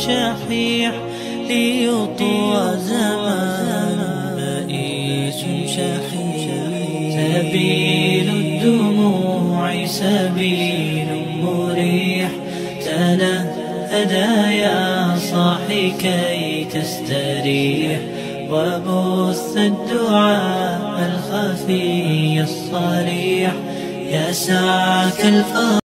شحيح ليطوى زمان بئيس شحيح. سبيل الدموع سبيل مريح، تنهدى يا صاحي كي تستريح، وبث الدعاء الخفي الصريح يسعك الفرح.